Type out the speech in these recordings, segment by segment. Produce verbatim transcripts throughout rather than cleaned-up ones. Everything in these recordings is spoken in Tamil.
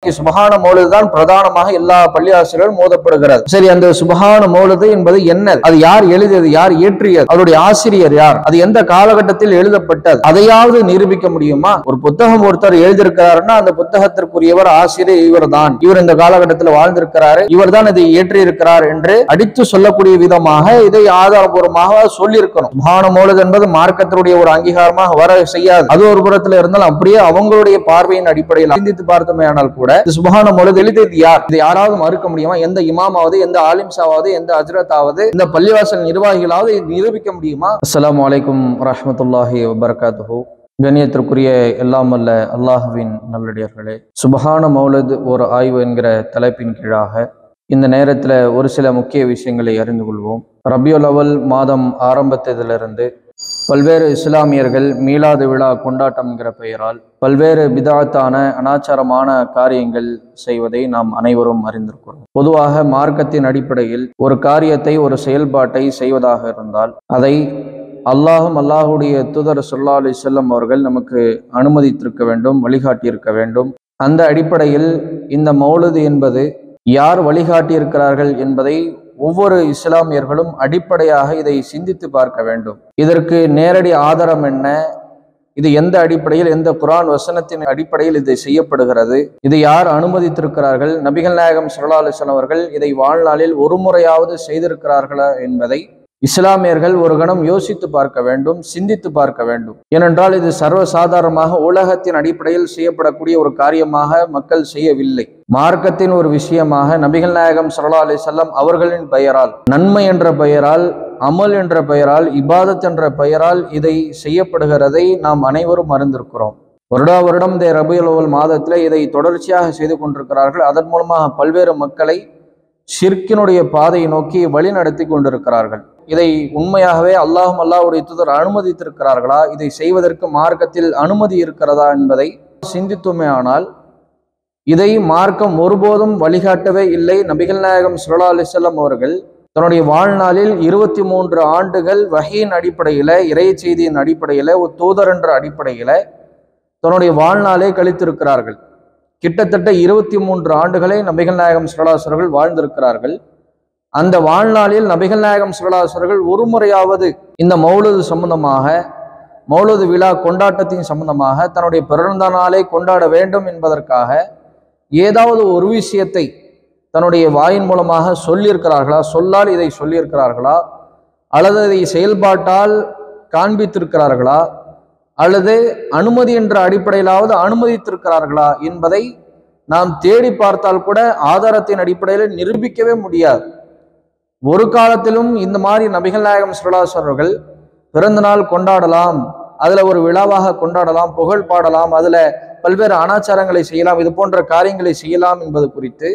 சுபஹான மௌலிது தான் பிரதானமாக எல்லா பள்ளிவாசல்களும் மோதப்படுகிறது. சரி, அந்த சுபஹான மௌலிது என்பது என்ன? அது யார் எழுதியது? யார் இயற்றியது? அவருடைய ஆசிரியர் யார்? அது எந்த காலகட்டத்தில் எழுதப்பட்டது? அதையாவது நிரூபிக்க முடியுமா? ஒரு புத்தகம் ஒருத்தர் எழுதியிருக்கிறாருன்னா அந்த புத்தகத்திற்குரியவர் ஆசிரியர் இவர் தான், இவர் இந்த காலகட்டத்தில் வாழ்ந்திருக்கிறாரு, இவர் தான் இதை இயற்றி இருக்கிறார் என்று அடித்து சொல்லக்கூடிய விதமாக இதை ஆதாரபூர்வமாக சொல்லி இருக்கணும். சுபஹான மௌலிது என்பது மார்க்கத்தினுடைய ஒரு அங்கீகாரமாக வர செய்யாது. அது ஒரு புறத்தில் இருந்தால் அப்படியே அவங்களுடைய பார்வையின் அடிப்படையில் சிந்தித்து பார்த்தோமே ஆனால் கூட சுபஹான மௌலிது எழுதியது யார்? இதை யாராவது மறுக்க முடியுமா? எந்த இமாமாவது, எந்த ஆலிம்சாவது, எந்த அஜ்ரத்தாவது, இந்த பள்ளிவாசல் நிர்வாகிகளாவது நிரூபிக்க முடியுமா? அஸ்ஸலாமு அலைக்கும் வரஹ்மத்துல்லாஹி வபரகாத்துஹு. கண்ணியத்திற்குரிய எல்லாம் அல்ல அல்லாஹுவின் நல்லடியார்களே, சுபஹான மௌலிது ஒரு ஆய்வு என்கிற தலைப்பின் கீழாக இந்த நேரத்தில் ஒரு சில முக்கிய விஷயங்களை அறிந்து கொள்வோம். ரபியுல் அவல் மாதம் ஆரம்பத்திலிருந்து பல்வேறு இஸ்லாமியர்கள் மீலாது விழா கொண்டாட்டம் என்கிற பெயரால் பல்வேறு பிதாத்தான அனாச்சாரமான காரியங்கள் செய்வதை நாம் அனைவரும் அறிந்திருக்கிறோம். பொதுவாக மார்க்கத்தின் அடிப்படையில் ஒரு காரியத்தை, ஒரு செயல்பாட்டை செய்வதாக இருந்தால் அதை அல்லாஹும் அல்லாஹுடைய தூதர் ஸல்லல்லாஹு அலைஹி வஸல்லம் அவர்கள் நமக்கு அனுமதித்திருக்க வேண்டும், வழிகாட்டியிருக்க வேண்டும். அந்த அடிப்படையில் இந்த மௌலிது என்பது யார் வழிகாட்டியிருக்கிறார்கள் என்பதை ஒவ்வொரு இஸ்லாமியர்களும் அடிப்படையாக இதை சிந்தித்து பார்க்க வேண்டும். இதற்கு நேரடி ஆதாரம் என்ன? இது எந்த அடிப்படையில், எந்த குர்ஆன் வசனத்தின் அடிப்படையில் இதை செய்யப்படுகிறது? இதை யார் அனுமதித்திருக்கிறார்கள்? நபிகள் நாயகம் ஸல்லல்லாஹு அலைஹி வஸல்லம் அவர்கள் இதை வாழ்நாளில் ஒரு முறையாவது செய்திருக்கிறார்களா என்பதை இஸ்லாமியர்கள் ஒரு கணம் யோசித்து பார்க்க வேண்டும், சிந்தித்து பார்க்க வேண்டும். ஏனென்றால் இது சர்வசாதாரணமாக உலகத்தின் அடிப்படையில் செய்யப்படக்கூடிய ஒரு காரியமாக மக்கள் செய்யவில்லை. மார்க்கத்தின் ஒரு விஷயமாக நபிகள் நாயகம் ஸல்லல்லாஹு அலைஹி வஸல்லம் அவர்களின் பெயரால், நன்மை என்ற பெயரால், அமல் என்ற பெயரால், இபாதத் என்ற பெயரால் இதை செய்யப்படுகிறதை நாம் அனைவரும் அறிந்திருக்கிறோம். வருடா வருடம் இந்த ரபியுல் அவல் மாதத்தில் இதை தொடர்ச்சியாக செய்து கொண்டிருக்கிறார்கள். அதன் மூலமாக பல்வேறு மக்களை ஷிர்கினுடைய பாதையை நோக்கி வழி நடத்தி கொண்டிருக்கிறார்கள். இதை உண்மையாகவே அல்லாஹும் அல்லாஹ்வுடைய தூதர் அனுமதித்திருக்கிறார்களா? இதை செய்வதற்கு மார்க்கத்தில் அனுமதி இருக்கிறதா என்பதை சிந்தித்துமே ஆனால் இதை மார்க்கம் ஒருபோதும் வழிகாட்டவே இல்லை. நபிகள் நாயகம் ஸல்லல்லாஹு அலைஹி வஸல்லம் அவர்கள் தன்னுடைய வாழ்நாளில் இருபத்தி மூன்று ஆண்டுகள் வஹீயின் அடிப்படையில், இறை செய்தியின் அடிப்படையில், ஒரு தூதர் என்ற அடிப்படையில் தன்னுடைய வாழ்நாளை கழித்திருக்கிறார்கள். கிட்டத்தட்ட இருபத்தி மூன்று ஆண்டுகளை நபிகள் நாயகம் ஸல்லல்லாஹு அலைஹி வஸல்லம் வாழ்ந்திருக்கிறார்கள். அந்த வாழ்நாளில் நபிகள் நாயகம் ஸல்லல்லாஹு அலைஹி வஸல்லம் ஒரு முறையாவது இந்த மௌலிது சம்பந்தமாக, மௌலிது விழா கொண்டாட்டத்தின் சம்பந்தமாக, தன்னுடைய பிறந்த நாளை கொண்டாட வேண்டும் என்பதற்காக ஏதாவது ஒரு விஷயத்தை தன்னுடைய வாயின் மூலமாக சொல்லியிருக்கிறார்களா? சொல்லால் இதை சொல்லியிருக்கிறார்களா? அல்லது இதை செயல்பாட்டால் காண்பித்திருக்கிறார்களா? அல்லது அனுமதி என்ற அடிப்படையிலாவது அனுமதித்திருக்கிறார்களா என்பதை நாம் தேடி பார்த்தால் கூட ஆதாரத்தின் அடிப்படையில் நிரூபிக்கவே முடியாது. ஒரு காலத்திலும் இந்த மாதிரி நபிகள் நாயகம் ஸல்லல்லாஹு அலைஹி வஸல்லம் அவர்கள் பிறந்த நாள் கொண்டாடலாம், அதுல ஒரு விழாவாக கொண்டாடலாம், புகழ் பாடலாம், அதுல பல்வேறு அனாச்சாரங்களை செய்யலாம், இது போன்ற காரியங்களை செய்யலாம் என்பது குறித்து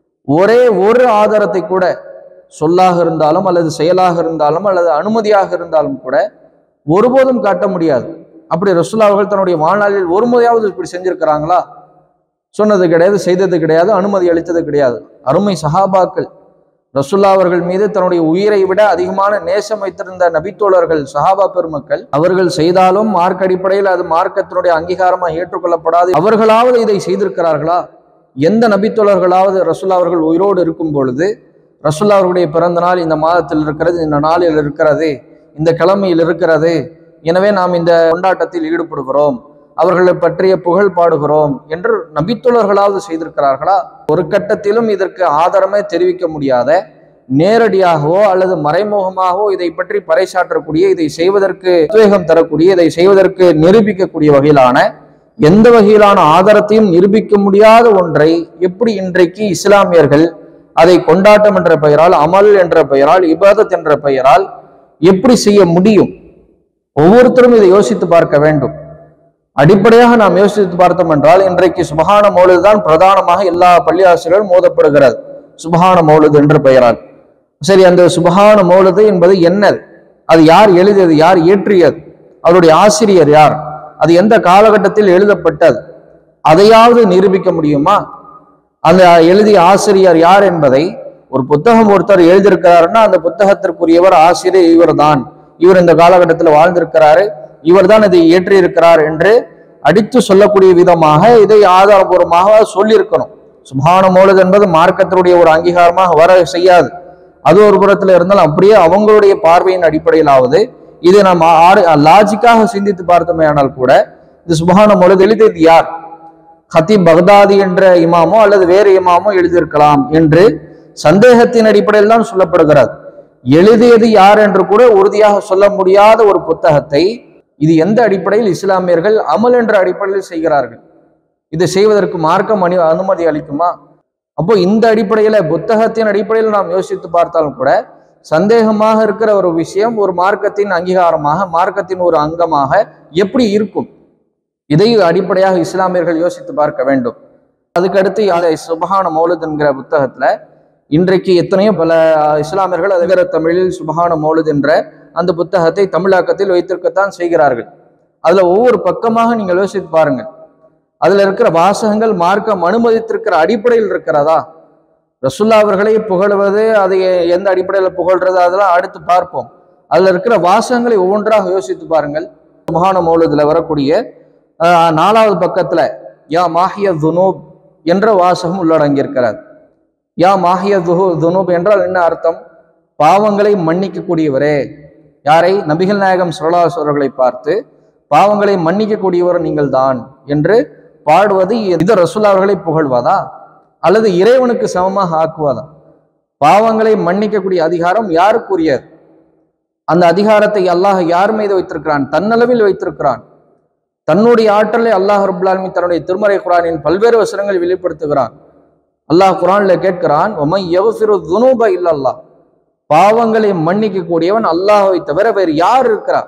ஒரே ஒரு ஆதாரத்தை கூட, சொல்லாக இருந்தாலும் அல்லது செயலாக இருந்தாலும் அல்லது அனுமதியாக இருந்தாலும் கூட ஒருபோதும் காட்ட முடியாது. அப்படி ரசூலுல்லாஹ் அவர்கள் தன்னுடைய வாழ்நாளில் ஒரு முறையாவது இப்படி செஞ்சிருக்கிறாங்களா? சொன்னது கிடையாது, செய்தது கிடையாது, அனுமதி அளித்தது கிடையாது. அருமை சஹாபாக்கள், ரசூலுல்லாஹ் அவர்கள் மீது தன்னுடைய உயிரை விட அதிகமான நேசம் வைத்திருந்த நபித்தோழர்கள், சஹாபா பெருமக்கள், அவர்கள் செய்தாலும் மார்க்க அடிப்படையில் அது மார்க்கத்தினுடைய அங்கீகாரமாக ஏற்றுக்கொள்ளப்படாது. அவர்களாவது இதை செய்திருக்கிறார்களா? எந்த நபித்தோழர்களாவது ரசூலுல்லாஹ் அவர்கள் உயிரோடு இருக்கும் பொழுது ரசூலுல்லாஹ் அவர்களுடைய பிறந்த நாள் இந்த மாதத்தில் இருக்கிறது, இந்த நாளில் இருக்கிறது, இந்த கிழமையில் இருக்கிறது, எனவே நாம் இந்த கொண்டாட்டத்தில் ஈடுபடுகிறோம், அவர்களை பற்றிய புகழ் பாடுகிறோம் என்று நபித்தோழர்களாவது செய்திருக்கிறார்களா? ஒரு கட்டத்திலும் இதற்கு ஆதாரமே தெரிவிக்க முடியாத, நேரடியாகவோ அல்லது மறைமுகமாகவோ இதை பற்றி பறைசாற்றக்கூடிய, இதை செய்வதற்கு உத்வேகம் தரக்கூடிய, இதை செய்வதற்கு நிரூபிக்கக்கூடிய வகையிலான எந்த வகையிலான ஆதாரத்தையும் நிரூபிக்க முடியாத ஒன்றை எப்படி இன்றைக்கு இஸ்லாமியர்கள் அதை கொண்டாட்டம் என்ற பெயரால், அமல் என்ற பெயரால், இபாதத் என்ற பெயரால் எப்படி செய்ய முடியும்? ஒவ்வொருத்தரும் இதை யோசித்து பார்க்க வேண்டும். அடிப்படையாக நாம் யோசித்து பார்த்தோம் என்றால் இன்றைக்கு சுபஹான மௌலிது தான் பிரதானமாக எல்லா பள்ளிவாசல்களும் மோதப்படுகிறது, சுபஹான மௌலிது என்ற பெயரால். சரி, அந்த சுபஹான மௌலிது என்பது என்னது? அது யார் எழுதியது? யார் இயற்றியது? அவருடைய ஆசிரியர் யார்? அது எந்த காலகட்டத்தில் எழுதப்பட்டது? அதையாவது நிரூபிக்க முடியுமா? அந்த எழுதிய ஆசிரியர் யார் என்பதை, ஒரு புத்தகம் ஒருத்தர் எழுதியிருக்கிறாருன்னா அந்த புத்தகத்திற்குரியவர் ஆசிரியர் இவர் தான், இவர் இந்த காலகட்டத்தில் வாழ்ந்திருக்கிறாரு, இவர் தான் இதை இயற்றியிருக்கிறார் என்று அடித்து சொல்லக்கூடிய விதமாக இதை ஆதாரபூர்வமாக சொல்லியிருக்கணும். சுப்ஹான மௌலித் என்பது மார்க்கத்தினுடைய ஒரு அங்கீகாரமாக வர செய்யாது. அது ஒரு புறத்துல இருந்தாலும் அப்படியே அவங்களுடைய பார்வையின் அடிப்படையிலாவது இது நம்ம லாஜிக்காக சிந்தித்து பார்த்தோமே ஆனால் கூட இந்த சுப்ஹான மௌலித் எழுதியது யார்? ஹத்தீப் பக்தாதி என்ற இமாமோ அல்லது வேறு இமாமோ எழுதியிருக்கலாம் என்று சந்தேகத்தின் அடிப்படையில் தான் சொல்லப்படுகிறது. எழுதியது யார் என்று கூட உறுதியாக சொல்ல முடியாத ஒரு புத்தகத்தை இது எந்த அடிப்படையில் இஸ்லாமியர்கள் அமல் என்ற அடிப்படையில் செய்கிறார்கள்? இதை செய்வதற்கு மார்க்கம் அனு அனுமதி அளிக்குமா? அப்போ இந்த அடிப்படையில புத்தகத்தின் அடிப்படையில் நாம் யோசித்து பார்த்தாலும் கூட சந்தேகமாக இருக்கிற ஒரு விஷயம் ஒரு மார்க்கத்தின் அங்கீகாரமாக மார்க்கத்தின் ஒரு அங்கமாக எப்படி இருக்கும்? இதை அடிப்படையாக இஸ்லாமியர்கள் யோசித்து பார்க்க வேண்டும். அதுக்கடுத்து அதை சுப்ஹான மௌலித் என்கிற புத்தகத்துல இன்றைக்கு எத்தனையோ பல இஸ்லாமியர்கள் அதுகிற தமிழில் சுப்ஹான மௌலித் என்ற அந்த புத்தகத்தை தமிழாக்கத்தில் வைத்திருக்கத்தான் செய்கிறார்கள். அதுல ஒவ்வொரு பக்கமாக நீங்கள் யோசித்து பாருங்கள். அதுல இருக்கிற வாசகங்கள் மார்க்கம் அனுமதித்திருக்கிற அடிப்படையில் இருக்கிறதா? ரசூல்லா அவர்களை புகழ்வது அதை எந்த அடிப்படையில் புகழ்றது அதெல்லாம் அடுத்து பார்ப்போம். அதுல இருக்கிற வாசகங்களை ஒவ்வொன்றாக யோசித்து பாருங்கள். சுப்ஹான மௌலித்ல வரக்கூடிய ஆஹ் நாலாவது பக்கத்துல யா மாஹிய துனூப் என்ற வாசகம் உள்ளடங்கி இருக்கிறார். யா மாஹிய துஹு துனூப் என்றால் என்ன அர்த்தம்? பாவங்களை மன்னிக்க கூடியவரே. யாரை? நபிகள் நாயகம் ஸல்லல்லாஹு அலைஹி வஸல்லம் அவர்களை பார்த்து பாவங்களை மன்னிக்க கூடியவர் நீங்கள் தான் என்று பாடுவது இது ரசூலுல்லாஹ் அவர்களை புகழ்வதா அல்லது இறைவனுக்கு சமமாக ஆக்குவதா? பாவங்களை மன்னிக்கக்கூடிய அதிகாரம் யாருக்குரியது? அந்த அதிகாரத்தை அல்லாஹ் யார் மீது வைத்திருக்கிறான்? தன்னளவில் வைத்திருக்கிறான். தன்னுடைய ஆற்றலை அல்லாஹ் ரப்பல் ஆலமீன் தன்னுடைய திருமறை குர்ஆனின் பல்வேறு வசனங்களை வெளிப்படுத்துகிறான். அல்லாஹ் குர்ஆன்ல கேட்கிறான், வமன் யக்ஃபிரு ذுனூப இல்லல்லாஹ், பாவங்களை மன்னிக்க கூடியவன் அல்லாஹ்வை தவிர வேறு யார் இருக்கிறார்?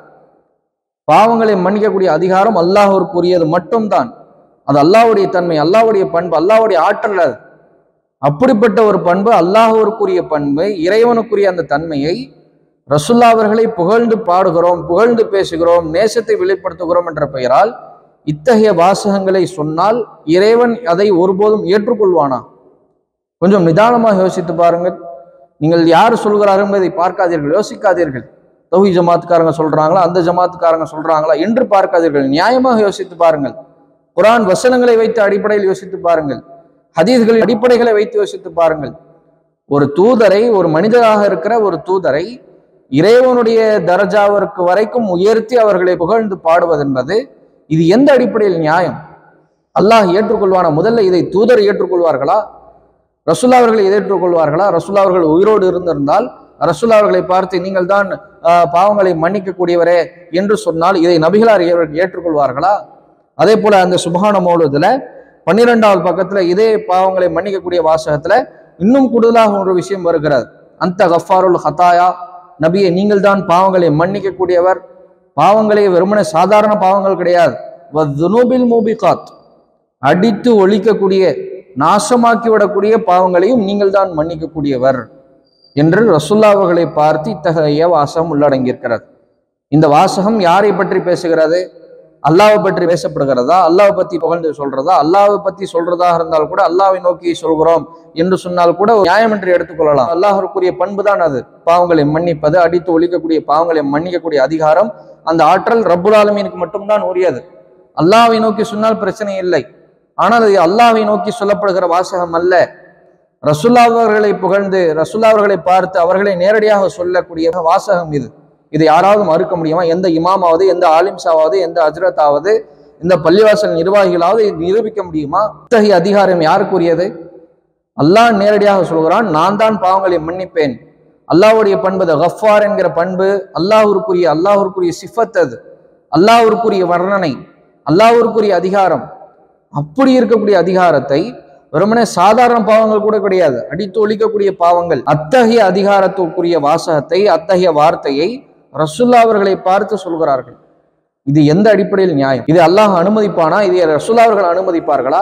பாவங்களை மன்னிக்கக்கூடிய அதிகாரம் அல்லாஹ்விற்குரியது மட்டும்தான். அது அல்லாஹ்வுடைய தன்மை, அல்லாஹ்வுடைய பண்பு, அல்லாஹ்வுடைய ஆற்றல். அது அப்படிப்பட்ட ஒரு பண்பு, அல்லாஹ்விற்குரிய பண்பு, இறைவனுக்குரிய அந்த தன்மையை ரசூல்லா அவர்களை புகழ்ந்து பாடுகிறோம், புகழ்ந்து பேசுகிறோம், நேசத்தை வெளிப்படுத்துகிறோம் என்ற பெயரால் இத்தகைய வாசகங்களை சொன்னால் இறைவன் அதை ஒருபோதும் ஏற்றுக்கொள்வானா? கொஞ்சம் நிதானமாக யோசித்து பாருங்கள். நீங்கள் யார் சொல்கிறார்கள் என்பதை பார்க்காதீர்கள், யோசிக்காதீர்கள். தௌஹீத் ஜமாத்துக்காரங்க சொல்றாங்களா, அந்த ஜமாத்துக்காரங்க சொல்றாங்களா என்று பார்க்காதீர்கள். நியாயமாக யோசித்து பாருங்கள். குர்ஆன் வசனங்களை வைத்து அடிப்படையில் யோசித்து பாருங்கள். ஹதீஸ்களின் அடிப்படைகளை வைத்து யோசித்து பாருங்கள். ஒரு தூதரை, ஒரு மனிதராக இருக்கிற ஒரு தூதரை இறைவனுடைய தரஜாவிற்கு வரைக்கும் உயர்த்தி அவர்களை புகழ்ந்து பாடுவது என்பது இது எந்த அடிப்படையில் நியாயம்? அல்லாஹ் ஏற்றுக்கொள்வானா? முதல்ல இதை தூதர் ஏற்றுக்கொள்வார்களா? ரசூலுல்லாஹ் அவர்களை ஏற்றுக்கொள்வார்களா? ரசூலுல்லாஹ் அவர்கள் உயிரோடு இருந்திருந்தால் ரசூலுல்லாஹ் அவர்களை பார்த்து நீங்கள் தான் பாவங்களை மன்னிக்க கூடியவரே என்று சொன்னால் இதை நபிகளார் ஏற்றுக்கொள்வார்களா? அதே போல அந்த சுப்ஹான மௌலித்ல பன்னிரெண்டாவது பக்கத்துல இதே பாவங்களை மன்னிக்கக்கூடிய வாசகத்துல இன்னும் கூடுதலாக ஒரு விஷயம் வருகிறது. அந்த கஃபாருல் ஹதாயா, நபியை நீங்கள் தான் பாவங்களை மன்னிக்க கூடியவர். பாவங்களை வெறுமனே சாதாரண பாவங்கள் கிடையாது, வதுனூபில் மூபிகாத், அடித்து ஒழிக்கக்கூடிய நாசமாக்கி விடக்கூடிய பாவங்களையும் நீங்கள் தான் மன்னிக்க கூடியவர் என்று ரசூலுல்லாஹ் அவர்களை பார்த்து இத்தகைய வாசகம் உள்ளடங்கியிருக்கிறது. இந்த வாசகம் யாரை பற்றி பேசுகிறது? அல்லாஹ்வை பற்றி பேசப்படுகிறதா? அல்லாஹ்வை பத்தி புகழ்ந்து சொல்றதா? அல்லாஹ்வை பத்தி சொல்றதாக இருந்தால் கூட அல்லாஹ்வை நோக்கி சொல்கிறோம் என்று சொன்னால் கூட நியாயம் என்று எடுத்துக்கொள்ளலாம். அல்லாஹ்வுக்குரிய பண்பு தான் அது, பாவங்களை மன்னிப்பது, அடித்து ஒழிக்கக்கூடிய பாவங்களை மன்னிக்கக்கூடிய அதிகாரம், அந்த ஆற்றல் ரப்புல் ஆலமீனுக்கு மட்டும்தான் உரியது. அல்லாஹ்வை நோக்கி சொன்னால் பிரச்சனை இல்லை. ஆனால் அது அல்லாஹ்வை நோக்கி சொல்லப்படுகிற வாசகம் அல்ல. ரசூலுல்லாஹ் அவர்களை புகழ்ந்து ரசூலுல்லாஹ் அவர்களை பார்த்து அவர்களை நேரடியாக சொல்லக்கூடிய வாசகம் இது. இதை யாராவது மறுக்க முடியுமா? எந்த இமாமாவது, எந்த ஆலிம்சாவது, எந்த அஜ்ரத்தாவது, இந்த பள்ளிவாசல் நிர்வாகிகளாவது இது நிரூபிக்க முடியுமா? இத்தகைய அதிகாரம் யாருக்குரியது? அல்லாஹ் நேரடியாக சொல்கிறான், நான் தான் பாவங்களை மன்னிப்பேன். அல்லாஹ்வுடைய பண்பு கஃபார் என்கிற பண்பு அல்லாஹ்விற்குரிய அல்லாஹ்விற்குரிய சிஃபத், அது அல்லாஹ்விற்குரிய வர்ணனை, அல்லாஹ்விற்குரிய அதிகாரம். அப்படி இருக்கக்கூடிய அதிகாரத்தை வெறுமனே சாதாரண பாவங்கள் கூட கிடையாது, அடித்து ஒழிக்கக்கூடிய பாவங்கள், அத்தகைய அதிகாரத்துக்குரிய வாசகத்தை, அத்தகைய வார்த்தையை ரசூலுல்லாஹ் அவர்களை பார்த்து சொல்கிறார்கள். இது எந்த அடிப்படையில் நியாயம்? இது அல்லாஹ் அனுமதிப்பானா? இதை ரசூலுல்லாஹ் அவர்கள் அனுமதிப்பார்களா?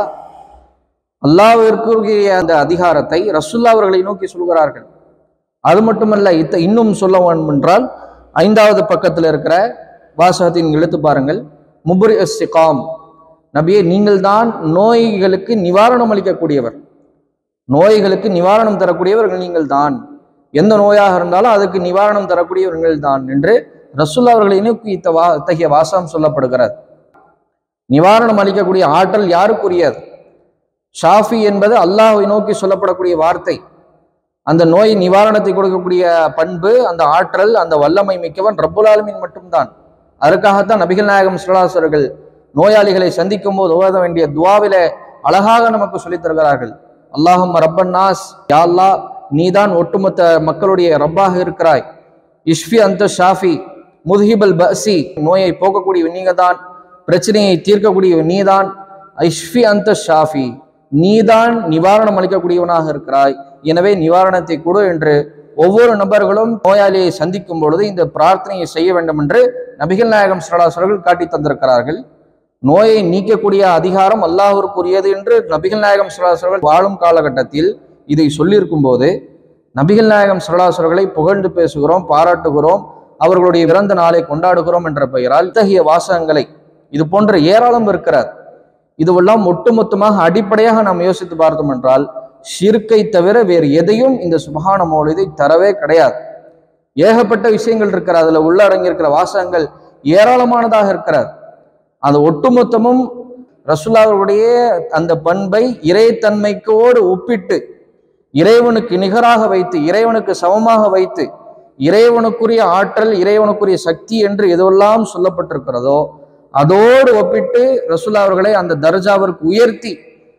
அல்லாஹ்விற்குரிய அந்த அதிகாரத்தை ரசூலுல்லாஹ் அவர்களை நோக்கி சொல்கிறார்கள். அது மட்டுமல்ல, இத்த இன்னும் சொல்ல வேண்டும் என்றால் ஐந்தாவது பக்கத்தில் இருக்கிற வாசகத்தின் எழுத்து பாருங்கள். முப்ரி அஸ்ஸிகாம், நபியே நீங்கள் தான் நோய்களுக்கு நிவாரணம் அளிக்கக்கூடியவர், நோய்களுக்கு நிவாரணம் தரக்கூடியவர்கள் நீங்கள் தான், எந்த நோயாக இருந்தாலும் அதுக்கு நிவாரணம் தரக்கூடியவர்கள் தான் என்று ரசூலுல்லாஹ் அவர்களை நோக்கி இத்த வா இத்தகைய வாசகம் சொல்லப்படுகிறது. நிவாரணம் அளிக்கக்கூடிய ஆற்றல் யாருக்குரியது? ஷாஃபி என்பது அல்லாஹ்வை நோக்கி சொல்லப்படக்கூடிய வார்த்தை. அந்த நோய் நிவாரணத்தை கொடுக்கக்கூடிய பண்பு, அந்த ஆற்றல், அந்த வல்லமை மிக்கவன் ரப்புல் ஆலமீன் மட்டும்தான். அதற்காகத்தான் நபிகள் நாயகம் ஸல்லல்லாஹு அலைஹி வஸல்லம் நோயாளிகளை சந்திக்கும் போது ஓத வேண்டிய துஆவில அழகாக நமக்கு சொல்லித் தருகிறார்கள். அல்லாஹும்ம ரப்பன் நாஸ், யா அல்லாஹ் நீதான் ஒட்டுமொத்த மக்களுடைய ரப்பாக இருக்கிறாய். இஷ்ஃபி அந்த ஷாஃபி முத்ஹிபல் பஸி, நோயை போக்கக்கூடிய நீங்கதான், பிரச்சனையை தீர்க்கக்கூடிய நீதான். இஷ்ஃபி அந்த ஷாஃபி, நீதான் நிவாரணம் அளிக்கக்கூடியவனாக இருக்கிறாய், எனவே நிவாரணத்தை கொடு என்று ஒவ்வொரு நபர்களும் நோயாளியை சந்திக்கும் பொழுது இந்த பிரார்த்தனையை செய்ய வேண்டும் என்று நபிகள் நாயகம் ஸல்லல்லாஹு அலைஹி வஸல்லம் காட்டி தந்திருக்கிறார்கள். நோயை நீக்கக்கூடிய அதிகாரம் அல்லாஹ்விற்குரியது என்று நபிகள் நாயகம் ஸல்லல்லாஹு அலைஹி வஸல்லம் வாழும் காலகட்டத்தில் இதை சொல்லியிருக்கும் போது நபிகள் நாயகம் ஸல்லல்லாஹு அலைஹி வஸல்லம் புகழ்ந்து பேசுகிறோம், பாராட்டுகிறோம், அவர்களுடைய பிறந்த நாளை கொண்டாடுகிறோம் என்ற பெயரால் இத்தகைய வாசகங்களை இது போன்ற ஏராளம் இருக்கிறார். இதுவெல்லாம் ஒட்டுமொத்தமாக அடிப்படையாக நாம் யோசித்து பார்த்தோம் என்றால் ஷிர்க்கை தவிர வேறு எதையும் இந்த சுப்ஹான மௌலிதை தரவே கிடையாது. ஏகப்பட்ட விஷயங்கள் இருக்கிற, அதுல உள்ளடங்கியிருக்கிற வாசகங்கள் ஏராளமானதாக இருக்கிறார். அந்த ஒட்டுமொத்தமும் ரசூலுல்லாஹ்வுடைய அந்த பண்பை இறைத்தன்மைக்கோடு ஒப்பிட்டு இறைவனுக்கு நிகராக வைத்து, இறைவனுக்கு சமமாக வைத்து, இறைவனுக்குரிய ஆற்றல், இறைவனுக்குரிய சக்தி என்று எதுவெல்லாம் சொல்லப்பட்டிருக்கிறதோ அதோடு ஒப்பிட்டு ரசூலுல்லாஹ் அவர்களை அந்த தர்ஜாவிற்கு உயர்த்தி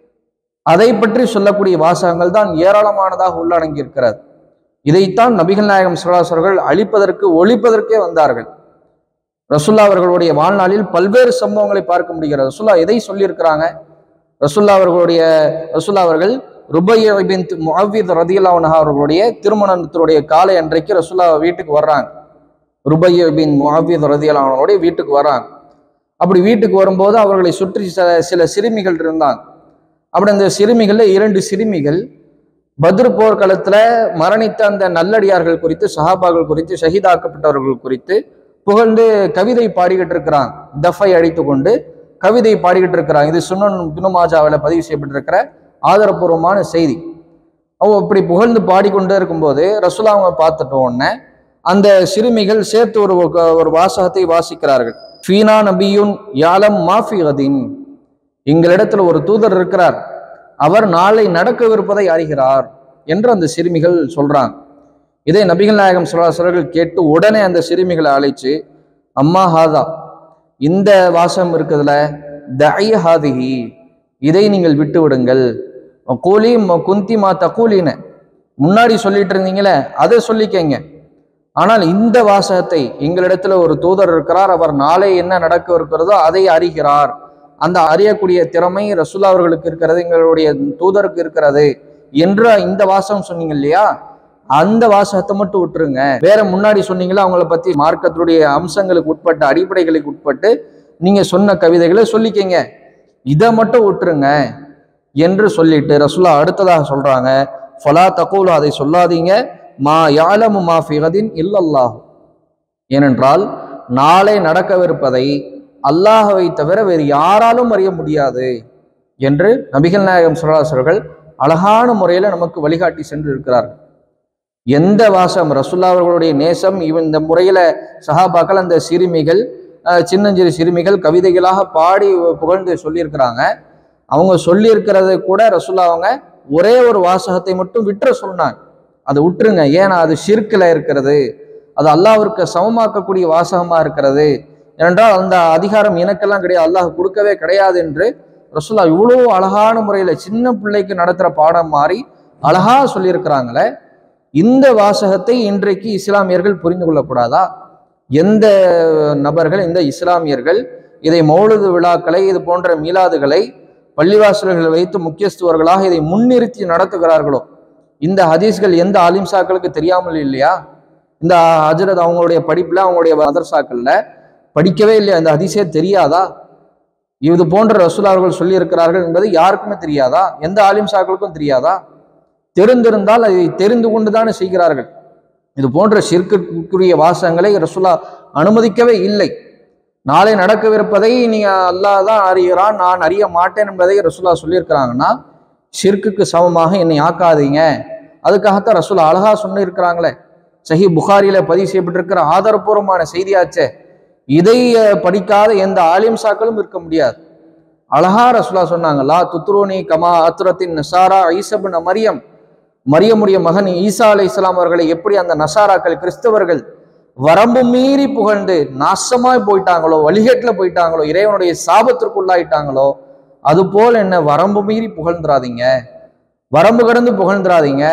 அதை பற்றி சொல்லக்கூடிய வாசகங்கள் தான் ஏராளமானதாக உள்ளடங்கி இருக்கிறது. இதைத்தான் நபிகள் நாயகம் ஸல்லல்லாஹு அலைஹி வஸல்லம் அழிப்பதற்கு ஒழிப்பதற்கே வந்தார்கள். ரசூலுல்லாஹ் அவர்களுடைய வாழ்நாளில் பல்வேறு சம்பவங்களை பார்க்க முடிகிறது. ரசூலுல்லாஹ் எதை சொல்லியிருக்கிறாங்க? ரசூலுல்லாஹ் அவர்களுடைய ரசூலுல்லாஹ் அவர்கள் ருபையா பின்த் முஅவ்வித் ரலியல்லாஹு அன்ஹா அவர்களுடைய திருமணத்தினுடைய காலை அன்றைக்கு ரசூலுல்லாஹ் வீட்டுக்கு வர்றாங்க. ருபையா பின் முஅவ்வித் ரலியல்லாஹு அன்ஹுடைய வீட்டுக்கு வர்றாங்க. அப்படி வீட்டுக்கு வரும்போது அவர்களை சுற்றி சில சிறுமிகள் இருந்தாங்க. அப்படி அந்த சிறுமிகள்ல இரண்டு சிறுமிகள் பத்ர் போர்க்களத்துல மரணித்த அந்த நல்லடியார்கள் குறித்து, சஹாபாக்கள் குறித்து, ஷஹீதாக்கப்பட்டவர்கள் குறித்து புகழ்ந்து கவிதை பாடிக்கிட்டு இருக்கிறாங்க. தஃபை அடித்து கொண்டு கவிதை பாடிக்கிட்டு இருக்கிறாங்க. இது சுனன் இப்னு மாஜாவில பதிவு செய்யப்பட்டிருக்கிற ஆதாரபூர்வமான செய்தி. அவங்க அப்படி புகழ்ந்து பாடிக்கொண்டே இருக்கும்போது ரசூலுல்லாஹ் அவங்க பார்த்துட்ட உடனே அந்த சிறுமிகள் சேர்த்து ஒரு ஒரு வாசகத்தை வாசிக்கிறார்கள். ஃபீனா நபியுன் யாலம் மாஃபி கதீன், எங்களிடத்துல ஒரு தூதர் இருக்கிறார், அவர் நாளை நடக்கவிருப்பதை அறிகிறார் என்று அந்த சிறுமிகள் சொல்றாங்க. இதை நபிகள் நாயகம் ஸல்லல்லாஹு அலைஹி வஸல்லம் கேட்டு உடனே அந்த சிறுமிகளை அழைச்சு, அம்மா ஹாதா, இந்த வாசம் இருக்குதுல, தஐ ஹாதிஹி, இதை நீங்கள் விட்டு விடுங்கள். கூலி குந்தி மா தகூலின, முன்னாடி சொல்லிட்டு இருந்தீங்களே அதை சொல்லிக்கங்க. ஆனால் இந்த வாசகத்தை, எங்களிடத்துல ஒரு தூதர் இருக்கிறார், அவர் நாளை என்ன நடக்க இருக்கிறதோ அதை அறிகிறார், அந்த அறியக்கூடிய திறமை ரசூலுல்லாஹ் அவர்களுக்கு இருக்கிறது, எங்களுடைய தூதருக்கு இருக்கிறது என்ற இந்த வாசகம் சொன்னீங்க இல்லையா, அந்த வாசகத்தை மட்டும் விட்டுருங்க. வேற முன்னாடி சொன்னீங்களா அவங்கள பத்தி மார்க்கத்துடைய அம்சங்களுக்கு உட்பட்ட, அடிப்படைகளுக்கு உட்பட்டு நீங்க சொன்ன கவிதைகளை சொல்லிக்கங்க, இதை மட்டும் விட்டுருங்க என்று சொல்லிட்டு ரசூலுல்லாஹ் அடுத்ததாக சொல்றாங்க, ஃபலா தகூலு, அதை சொல்லாதீங்க, மா யாலமு மா ஃபி கதின் இல்லல்லாஹ், ஏனென்றால் நாளை நடக்கவிருப்பதை அல்லாஹ்வை தவிர வேறு யாராலும் அறிய முடியாது என்று நபிகள் நாயகம் ஸல்லல்லாஹு அலைஹி வஸல்லம் அழகான முறையில நமக்கு வழிகாட்டி சென்று இருக்கிறார்கள். எந்த வாசம் ரசூலுல்லாஹ் அவர்களுடைய நேசம், இவன் இந்த முறையில சஹாபாக்கள் அந்த சிறுமிகள், சின்னஞ்சிறு சிறுமிகள் கவிதைகளாக பாடி புகழ்ந்து சொல்லியிருக்கிறாங்க. அவங்க சொல்லியிருக்கிறது கூட ரசூலுல்லாஹ் அவங்க ஒரே ஒரு வாசகத்தை மட்டும் விட்டுற சொன்னாங்க, அதை விட்டுருங்க, ஏன்னா அது ஷிர்க்ல இருக்கிறது, அது அல்லாஹ்விற்கு சமமாக்கக்கூடிய வாசகமா இருக்கிறது, ஏனென்றால் அந்த அதிகாரம் எனக்கெல்லாம் கிடையாது, அல்லாஹ் கொடுக்கவே கிடையாது என்று ரசூலுல்லாஹ் இவ்வளோ அழகான முறையில சின்ன பிள்ளைக்கு நடத்துற பாடம் மாறி அழகா சொல்லியிருக்கிறாங்களே. இந்த வாசகத்தை இன்றைக்கு இஸ்லாமியர்கள் புரிந்து கொள்ளக்கூடாதா? எந்த நபர்கள், இந்த இஸ்லாமியர்கள் இதை மௌலிது விழாக்களை, இது போன்ற மீலாதுகளை பள்ளிவாசல்களை வைத்து முக்கியஸ்துவர்களாக இதை முன்னிறுத்தி நடத்துகிறார்களோ, இந்த ஹதீஸ்கள் எந்த ஆலிம்சாக்களுக்கு தெரியாமல் இல்லையா? இந்த ஹஜ்ரத் அவங்களுடைய படிப்புல, அவங்களுடைய மதரசாக்கள்ல படிக்கவே இல்லையா? இந்த ஹதீஸே தெரியாதா? இது போன்ற ரசூலுல்லாஹ் அவர்கள் சொல்லி இருக்கிறார்கள் என்பது யாருக்குமே தெரியாதா? எந்த ஆலிம்சாக்களுக்கும் தெரியாதா? தெரிந்திருந்தால் அதை தெரிந்து கொண்டுதானே செய்கிறார்கள். இது போன்ற ஷிர்க்குரிய வாசகங்களை ரசூலுல்லாஹ் அனுமதிக்கவே இல்லை. நாளை நடக்கவிருப்பதை நீங்க அல்லாஹ் தான் அறிகிறான், நான் அறிய மாட்டேன் என்பதை ரசூலுல்லாஹ் சொல்லியிருக்கிறாங்கன்னா ஷிர்க்குக்கு சமமாக என்னை ஆக்காதீங்க. அதுக்காகத்தான் ரசூலுல்லாஹ் அழகா சொன்னு இருக்கிறாங்களே, சஹீஹ் புகாரியில பதிவு செய்யப்பட்டிருக்கிற ஆதாரபூர்வமான செய்தியாச்சே. இதை படிக்காத எந்த ஆலிம்சாக்களும் இருக்க முடியாது. அழகா ரசூலா சொன்னாங்க, லா துத்ரூனி கமா அத்ரத்தின் நசாரா ஈசபின் மரியம், மரியமுடைய மகன் ஈசா அலை இஸ்லாம் அவர்களை எப்படி அந்த நசாராக்கள் கிறிஸ்தவர்கள் வரம்பு மீறி புகழ்ந்து நாசமாய் போயிட்டாங்களோ, வழிகேட்டில் போயிட்டாங்களோ, இறைவனுடைய சாபத்திற்குள்ளாயிட்டாங்களோ, அது போல் என்ன வரம்பு மீறி புகழ்ந்துராதீங்க, வரம்பு கடந்து புகழ்ந்துராதீங்க.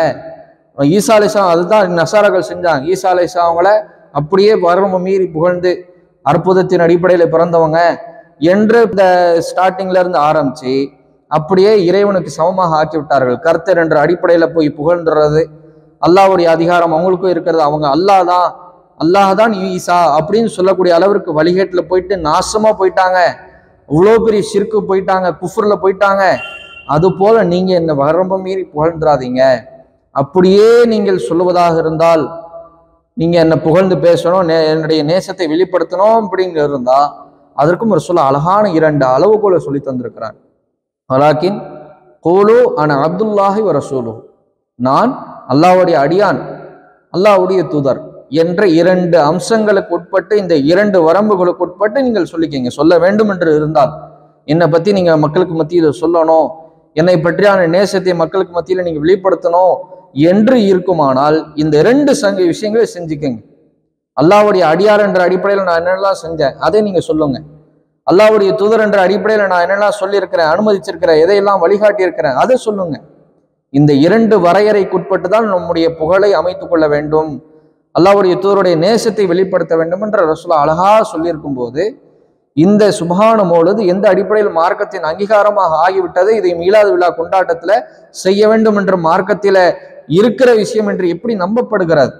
ஈசா அலை இஸ்லாம் அதுதான் நசாராக்கள் செஞ்சாங்க. ஈசா அலை இஸ்லாம் அவங்கள அப்படியே வரம்பு மீறி புகழ்ந்து அற்புதத்தின் அடிப்படையில் பிறந்தவங்க என்று இந்த ஸ்டார்டிங்ல இருந்து ஆரம்பிச்சு அப்படியே இறைவனுக்கு சமமாக ஆக்கி விட்டார்கள். கர்த்தர் என்ற அடிப்படையில போய் புகழ்ந்துறது, அல்லாஹ்வுடைய அதிகாரம் அவங்களுக்கும் இருக்கிறது, அவங்க அல்லாஹ் தான் அல்லாஹ் தான் ஈசா அப்படின்னு சொல்லக்கூடிய அளவிற்கு வழிகேட்டுல போயிட்டு நாசமா போயிட்டாங்க. இவ்வளோ பெரிய ஷிர்க்கு போயிட்டாங்க, குஃப்ர்ல போயிட்டாங்க. அது போல நீங்க என்ன வரம்பு மீறி புகழ்ந்துராதீங்க. அப்படியே நீங்கள் சொல்லுவதாக இருந்தால், நீங்க என்ன புகழ்ந்து பேசணும், என்னுடைய நேசத்தை வெளிப்படுத்தணும் அப்படின்னு இருந்தா அதற்கும் ஒரு சொல்ல அழகான இரண்டு அளவுகோலை சொல்லி தந்திருக்கிறார். வலாக்கின் கூலு அன அப்துல்லாஹி வ ரசூலு, நான் அல்லாஹ்வுடைய அடியான், அல்லாஹ்வுடைய தூதர் என்ற இரண்டு அம்சங்களுக்கு உட்பட்டு, இந்த இரண்டு வரம்புகளுக்கு உட்பட்டு நீங்கள் சொல்லிக்கிங்க. சொல்ல வேண்டும் என்று இருந்தால், என்னை பத்தி நீங்க மக்களுக்கு மத்தியில் சொல்லணும், என்னை பற்றியான நேசத்தை மக்களுக்கு மத்தியில் நீங்க வெளிப்படுத்தணும் என்று இருக்குமானால் இந்த இரண்டு சங்க விஷயங்களை செஞ்சுக்கங்க. அல்லாஹ்வுடைய அடியார் என்ற அடிப்படையில் நான் என்னெல்லாம் செஞ்சேன் அதை நீங்க சொல்லுங்க. அல்லாஹ்வுடைய தூதர் என்ற அடிப்படையில் நான் என்னெல்லாம் சொல்லியிருக்கிறேன், அனுமதிச்சிருக்கிறேன், எதையெல்லாம் வழிகாட்டி இருக்கிறேன் அதை சொல்லுங்க. இந்த இரண்டு வரையறைக்குட்பட்டு தான் நம்முடைய புகழை அமைத்துக் கொள்ள வேண்டும், அல்லாஹ்வுடைய தூதருடைய நேசத்தை வெளிப்படுத்த வேண்டும் என்ற ரசூலுல்லாஹ் அழகா சொல்லியிருக்கும் போது, இந்த சுப்ஹான மௌலித் எந்த அடிப்படையில் மார்க்கத்தின் அங்கீகாரமாக ஆகிவிட்டது, இதை மீலாது விழா கொண்டாட்டத்துல செய்ய வேண்டும் என்ற மார்க்கத்தில இருக்கிற விஷயம் என்று எப்படி நம்பப்படுகிறது?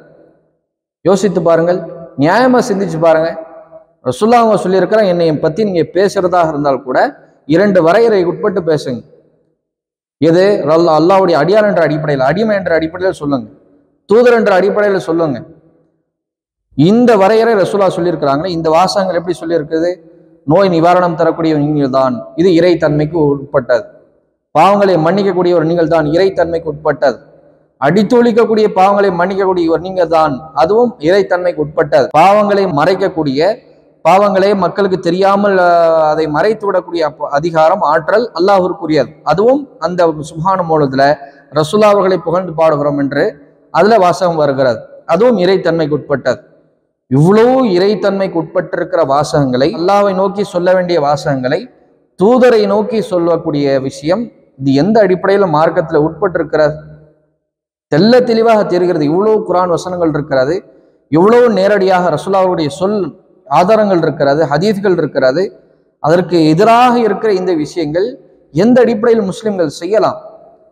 யோசித்து பாருங்கள், நியாயமா சிந்திச்சு பாருங்க. ரசூலுல்லாஹ் அவங்க சொல்லியிருக்கிற என்னை பத்தி நீங்க பேசுறதாக இருந்தால் கூட இரண்டு வரையறை உட்பட்டு பேசுங்க. எது? அல்லாஹ்வுடைய அடியார் என்ற அடிப்படையில், அடிமை என்ற அடிப்படையில் சொல்லுங்க, தூதர் என்ற அடிப்படையில் சொல்லுங்க. இந்த வரையறை ரசூலுல்லாஹ் சொல்லியிருக்கிறாங்க. இந்த வாசகங்கள் எப்படி சொல்லியிருக்குது? நோய் நிவாரணம் தரக்கூடிய நீங்கள் தான், இது இறைத்தன்மைக்கு உட்பட்டது. பாவங்களை மன்னிக்கக்கூடியவர் நீங்கள் தான், இறைத்தன்மைக்கு உட்பட்டது. அடித்தொழிக்கக்கூடிய பாவங்களை மன்னிக்கக்கூடியவர் நீங்கள் தான், அதுவும் இறைத்தன்மைக்கு உட்பட்டது. பாவங்களை மறைக்கக்கூடிய, பாவங்களை மக்களுக்கு தெரியாமல் அதை மறைத்து விடக்கூடிய அதிகாரம், ஆற்றல் அல்லாஹ்விற்குரியது. அதுவும் அந்த சுப்ஹான மௌலித்ல ரசூலுல்லாஹ் அவர்களை புகழ்ந்து பாடுகிறோம் என்று அதுல வாசகம் வருகிறது, அதுவும் இறைத்தன்மைக்கு உட்பட்டது. இவ்வளவு இறைத்தன்மைக்கு உட்பட்டிருக்கிற வாசகங்களை, அல்லாஹ்வை நோக்கி சொல்ல வேண்டிய வாசகங்களை தூதரை நோக்கி சொல்லக்கூடிய விஷயம், இது எந்த அடிப்படையில் மார்க்கத்தில் உட்பட்டிருக்கிறது? தெல்ல தெளிவாக தெரிகிறது. இவ்வளவு குர்ஆன் வசனங்கள் இருக்கிறது, இவ்வளவு நேரடியாக ரசூலுல்லாஹ்வுடைய சொல் ஆதாரங்கள் இருக்கிறது, ஹதீஸ்கள் இருக்கிறது. அதற்கு எதிராக இருக்கிற இந்த விஷயங்கள் எந்த அடிப்படையில் முஸ்லிம்கள் செய்யலாம்?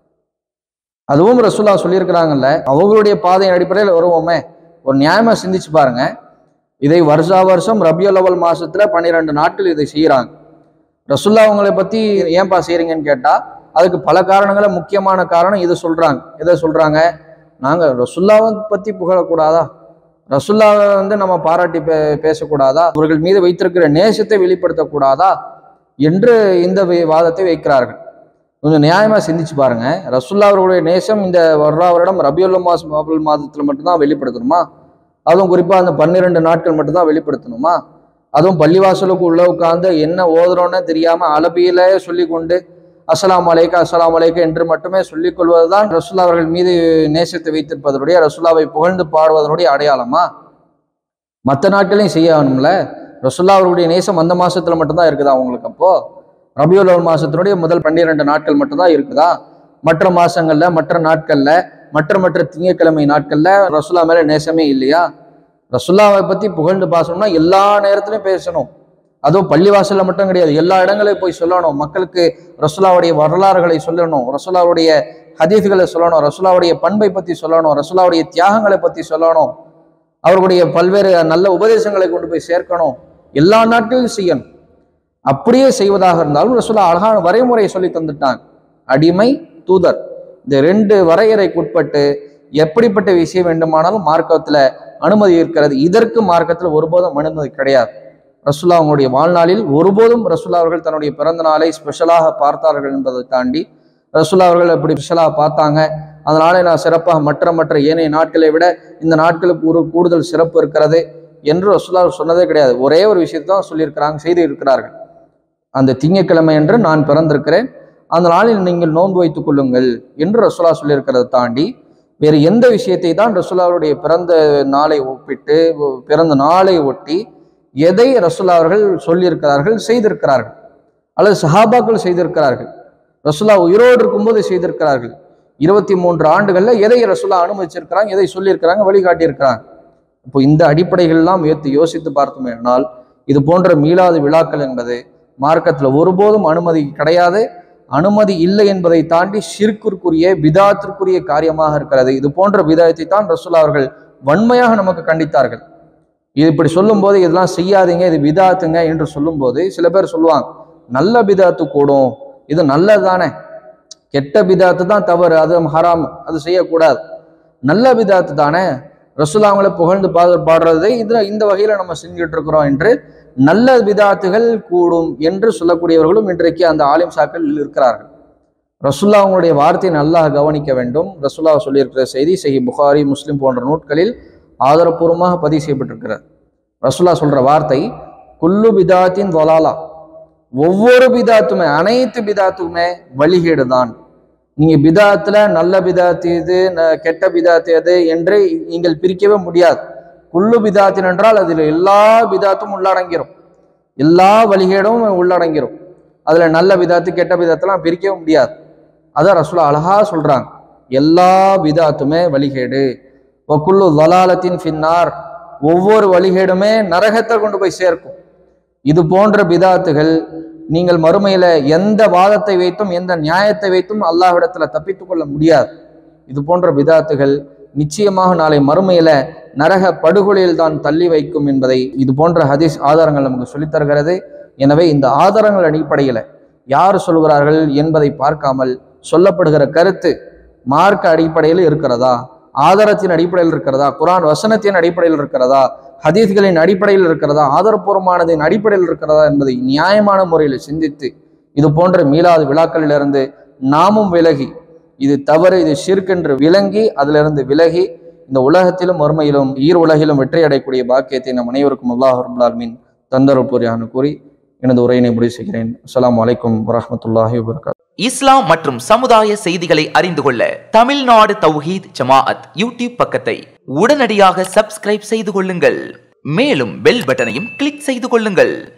அதுவும் ரசூலுல்லாஹ் சொல்லியிருக்கிறாங்கல்ல, அவங்களுடைய பாதையின் அடிப்படையில் வருவோமே. ஒரு நியாயமா சிந்திச்சு பாருங்க. இதை வருஷா வருஷம் ரபியுல் அவ்வல் மாசத்துல பன்னிரெண்டு நாட்கள் இதை செய்யறாங்க. ரசூலுல்லாஹ் அவங்களை பத்தி ஏன்பா செய்யறீங்கன்னு கேட்டா அதுக்கு பல காரணங்களை, முக்கியமான காரணம் இதை சொல்றாங்க. எதை சொல்றாங்க? நாங்க ரசூலுல்லாஹ் பத்தி புகழக்கூடாதா, ரசூலுல்லாஹ் வந்து நம்ம பாராட்டி பே பேசக்கூடாதா, அவர்கள் மீது வைத்திருக்கிற நேசத்தை வெளிப்படுத்தக்கூடாதா என்று இந்த வாதத்தை வைக்கிறார்கள். கொஞ்சம் நியாயமா சிந்திச்சு பாருங்க. ரசூலுல்லாஹ் அவர்களுடைய நேசம் இந்த வருடா வருடம் ரபியுல் மாசம் அவ்வல் மாதத்துல மட்டும்தான் வெளிப்படுத்தணுமா? அதுவும் குறிப்பா அந்த பன்னிரெண்டு நாட்கள் மட்டும்தான் வெளிப்படுத்தணுமா? அதுவும் பள்ளிவாசலுக்கு உள்ள உட்கார்ந்து என்ன ஓதுறோன்னு தெரியாம அரபியில சொல்லி கொண்டு அஸ்ஸலாமு அலைக்கும் அஸ்ஸலாமு அலைக்கும் என்று மட்டுமே சொல்லிக் கொள்வதுதான் ரசூலுல்லாஹ் அவர்கள் மீது நேசத்தை வைத்திருப்பதனுடைய, ரசூலுல்லாஹ்வை புகழ்ந்து பாடுவதனுடைய அடையாளமா? மற்ற நாட்களையும் செய்ய வேணும்ல. ரசூலுல்லாஹ் அவர்களுடைய நேசம் அந்த மாசத்துல மட்டும்தான் இருக்குதா அவங்களுக்கு? அப்போ ரபியுல் அவ்வல் மாசத்தினுடைய முதல் பன்னிரெண்டு நாட்கள் மட்டும்தான் இருக்குதா? மற்ற மாசங்கள்ல, மற்ற நாட்கள்ல, மற்ற மற்ற திங்கட்கிழமை நாட்கள்ல ரசூலுல்லாஹ் மேல நேசமே இல்லையா? ரசூலுல்லாஹ்வை பத்தி புகழ்ந்து பேசணும்னா எல்லா நேரத்திலையும் பேசணும். அதுவும் பள்ளிவாசல்ல மட்டும் கிடையாது, எல்லா இடங்களையும் போய் சொல்லணும். மக்களுக்கு ரசூலுல்லாஹ்வுடைய வரலாறுகளை சொல்லணும், ரசூலுல்லாஹ்வுடைய ஹதீஸ்களை சொல்லணும், ரசூலுல்லாஹ்வுடைய பண்பை பத்தி சொல்லணும், ரசூலுல்லாஹ்வுடைய தியாகங்களை பத்தி சொல்லணும், அவர்களுடைய பல்வேறு நல்ல உபதேசங்களை கொண்டு போய் சேர்க்கணும். எல்லா நாட்களிலும் செய்யணும். அப்படியே செய்வதாக இருந்தாலும் ரசூலுல்லாஹ் அழகான வரைமுறையை சொல்லி தந்துட்டாங்க. அடிமை, தூதர், இந்த ரெண்டு வரையறைக்கு உட்பட்டு எப்படிப்பட்ட விஷயம் வேண்டுமானாலும் மார்க்கத்துல அனுமதி இருக்கிறது. இதற்கு மார்க்கத்தில் ஒருபோதும் அனுமதி கிடையாது. ரசூலுல்லாஹ் அவங்களுடைய வாழ்நாளில் ஒருபோதும் ரசூலுல்லாஹ் அவர்கள் தன்னுடைய பிறந்த நாளை ஸ்பெஷலாக பார்த்தார்கள் என்பதை தாண்டி, ரசூலுல்லாஹ் அவர்கள் எப்படி ஸ்பெஷலாக பார்த்தாங்க, அதனால நான் சிறப்பாக மற்ற மற்ற ஏனைய நாட்களை விட இந்த நாட்களுக்கு ஒரு கூடுதல் சிறப்பு இருக்கிறது என்று ரசூலுல்லாஹ் சொன்னதே கிடையாது. ஒரே ஒரு விஷயத்தை தான் சொல்லியிருக்கிறாங்க, செய்து இருக்கிறார்கள். அந்த திங்கட்கிழமை என்று நான் பிறந்திருக்கிறேன், அந்த நாளில் நீங்கள் நோன்பு வைத்துக் கொள்ளுங்கள் என்று ரசூலா சொல்லியிருக்கிறத தாண்டி வேறு எந்த விஷயத்தை தான் ரசூலாவுடைய பிறந்த நாளை ஒப்பிட்டு பிறந்த நாளை ஒட்டி எதை ரசூலா அவர்கள் சொல்லியிருக்கிறார்கள், செய்திருக்கிறார்கள், அல்லது சஹாபாக்கள் செய்திருக்கிறார்கள், ரசூலா உயிரோடு இருக்கும்போது செய்திருக்கிறார்கள், இருபத்தி மூன்று ஆண்டுகள்ல எதை ரசூலா அனுமதிச்சிருக்கிறாங்க, எதை சொல்லியிருக்கிறாங்க, வழிகாட்டியிருக்கிறாங்க. இப்போ இந்த அடிப்படைகள்லாம் ஏற்று யோசித்து பார்த்தோமே ஆனால் இது போன்ற மீளாது விழாக்கள் என்பது மார்க்கத்தில் ஒருபோதும் அனுமதி கிடையாது. அனுமதி இல்லை என்பதை தாண்டி ஷிர்க்குரிய பிதாத்திற்குரிய காரியமாக இருக்கிறது. இது போன்ற பிதாயத்தை தான் ரசூலா அவர்கள் வன்மையாக நமக்கு கண்டித்தார்கள். இது இப்படி சொல்லும் போது இதெல்லாம் செய்யாதீங்க, இது பிதாத்துங்க என்று சொல்லும் போது சில பேர் சொல்லுவாங்க, நல்ல பிதாத்து கூடும், இது நல்லது தானே, கெட்ட பிதாத்து தான் தவறு, அது ஹராம், அது செய்யக்கூடாது, நல்ல பிதாத்து தானே, ரசூலா அவங்களை புகழ்ந்து பாடு பாடுறதை இதுல இந்த வகையில நம்ம செஞ்சுட்டு இருக்கிறோம் என்று நல்ல பிதாத்துகள் கூடும் என்று சொல்லக்கூடியவர்களும் இன்றைக்கு அந்த ஆலிம் சாக்கள் இருக்கிறார்கள். ரசூல்லா அவங்களுடைய வார்த்தையை நல்லா கவனிக்க வேண்டும். ரசூல்லா சொல்லியிருக்கிற செய்தி சஹீஹ் புகாரி, முஸ்லிம் போன்ற நூட்களில் ஆதாரப்பூர்வமாக பதிவு செய்யப்பட்டிருக்கிறார். ரசூல்லா சொல்ற வார்த்தை குல்லு பிதாத்தின் வலாலா, ஒவ்வொரு பிதாத்துமே, அனைத்து பிதாத்துமே வழிகேடு தான். நீங்க பிதாத்துல நல்ல பிதாத்து இது, கெட்ட பிதாத்து எது என்று நீங்கள் பிரிக்கவே முடியாது. குல்லு பிதாத்தின் என்றால் அதில் எல்லா பிதாத்தும் உள்ளடங்கிரும், எல்லா வழிகேடும் உள்ளடங்கிரும். அதுல நல்ல பிதாத்து கெட்ட பிதாத்தெல்லாம் பிரிக்கவே முடியாது. அதான் ரசூலா அழகா சொல்றாங்க, எல்லா பிதாத்துமே வழிகேடு. வக்குல்லு வலாலத்தின் ஃபின்னார், ஒவ்வொரு வழிகேடுமே நரகத்தை கொண்டு போய் சேர்க்கும். இது போன்ற பிதாத்துகள் நீங்கள் மறுமையில எந்த வாதத்தை வைத்தும் எந்த நியாயத்தை வைத்தும் அல்லாஹ்விடத்துல தப்பித்துக் கொள்ள முடியாது. இது போன்ற பிதாத்துகள் நிச்சயமாக நாளை மறுமையில நரக படுகொலையில் தான் தள்ளி வைக்கும் என்பதை இது போன்ற ஹதீஸ் ஆதாரங்கள் நமக்கு சொல்லித்தருகிறது. எனவே இந்த ஆதாரங்கள் அடிப்படையில யார் சொல்கிறார்கள் என்பதை பார்க்காமல் சொல்லப்படுகிற கருத்து மார்க்க அடிப்படையில் இருக்கிறதா, ஆதாரத்தின் அடிப்படையில் இருக்கிறதா, குர்ஆன் வசனத்தின் அடிப்படையில் இருக்கிறதா, ஹதீஸ்களின் அடிப்படையில் இருக்கிறதா, ஆதாரப்பூர்வமானதின் அடிப்படையில் இருக்கிறதா என்பதை நியாயமான முறையில் சிந்தித்து இது போன்ற மீளாது விழாக்களிலிருந்து நாமும் விலகி, இது தவறு, இது ஷிர்க் என்று விளங்கி அதிலிருந்து விலகி இந்த உலகத்திலும் மறுமையிலும் ஈர் உலகிலும் வெற்றி அடையக்கூடிய பாக்கியத்தை நம் அனைவருக்கும் அல்லாஹ் ரப்பல் ஆலமீன் தந்தருள் புரியான்னு கூறி எனது உரையினை முடிவு செய்கிறேன். அஸ்ஸலாமு அலைக்கும் வரஹ்மத்துல்லாஹி வபரகாத்துஹு. இஸ்லாம் மற்றும் சமுதாய செய்திகளை அறிந்து கொள்ள தமிழ்நாடு தௌஹீத் ஜமாஅத் யூடியூப் பக்கத்தை உடனடியாக சப்ஸ்கிரைப் செய்து கொள்ளுங்கள். மேலும் பெல் பட்டனையும் கிளிக் செய்து கொள்ளுங்கள்.